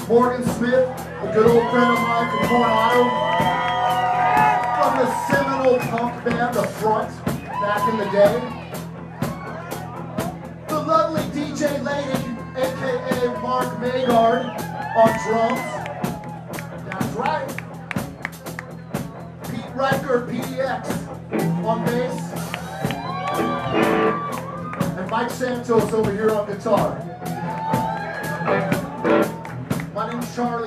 Morgan Smith, a good old friend of mine from Coronado, from the seminal punk band, The Front, back in the day. The lovely DJ Lady, aka Mark Maigaard, on drums. That's right. Pete Reichert, PDX, on bass. And Mike Santos over here on guitar. My name's Charlie.